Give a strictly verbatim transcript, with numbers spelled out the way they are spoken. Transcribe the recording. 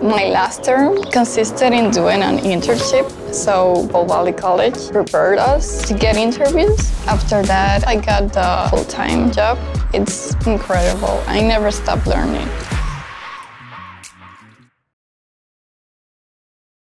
My last term consisted in doing an internship, so Bow Valley College prepared us to get interviews. After that, I got the full-time job. It's incredible. I never stopped learning.